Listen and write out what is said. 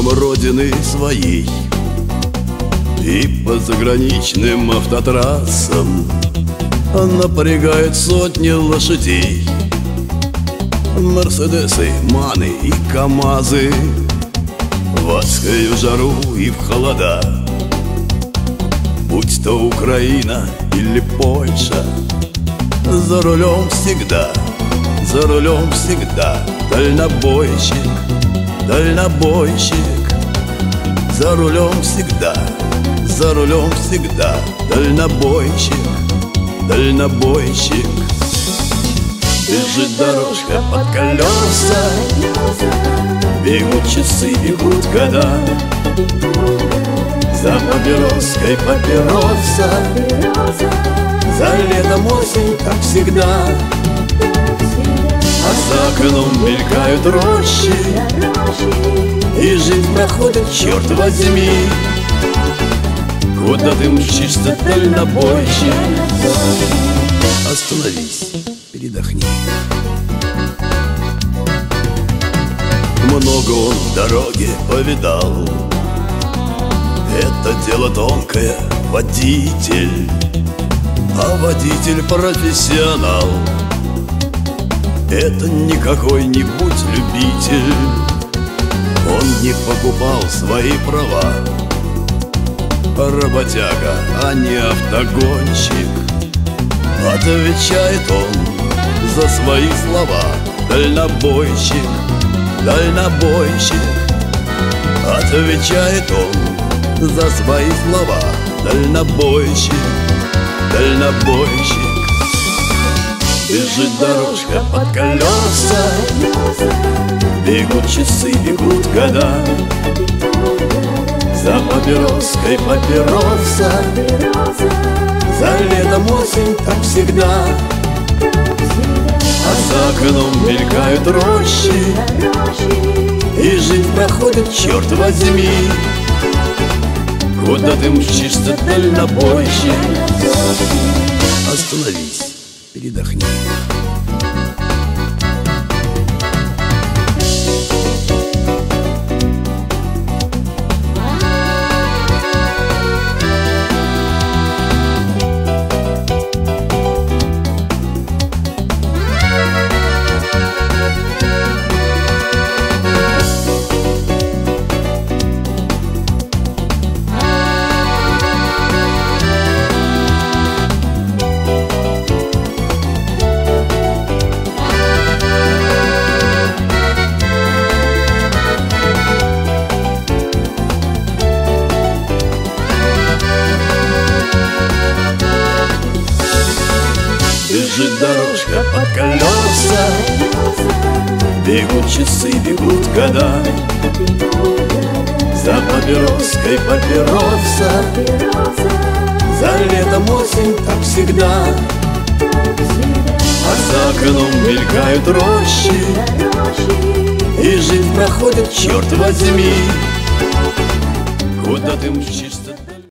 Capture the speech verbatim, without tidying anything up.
дорогам родины своей и по заграничным автотрассам напрягают сотни лошадей. Мерседесы, маны и камазы в адскую жару и в холода. Будь то Украина или Польша, за рулем всегда, за рулем всегда дальнобойщик, дальнобойщик. За рулем всегда, за рулем всегда дальнобойщик, дальнобойщик. Бежит дорожка под колеса, бегут часы, бегут года. За папироской папироса, за летом осень, как всегда. А за окном мелькают рощи, и жизнь проходит, черт возьми. Куда ты мчишься, дальнобойщик? Остановись, передохни. Много он в дороге повидал. Это дело тонкое, водитель, а водитель профессионал. Это не какой-нибудь любитель, он не покупал свои права. Работяга, а не автогонщик. Отвечает он за свои слова. Дальнобойщик, дальнобойщик. Отвечает он за свои слова. Дальнобойщик, дальнобойщик. Бежит дорожка под колеса, бегут часы, бегут года. За папироской папироса, за летом осень, как всегда. А за окном мелькают рощи, и жизнь проходит, черт возьми. Куда ты мчишься, дальнобойщик? Остановись, передохни. Бежит дорожка под колеса, бегут часы, бегут года. За папироской папироса, за летом осень, как всегда. А за окном мелькают рощи, и жизнь проходит, черт возьми. Куда ты мчишься?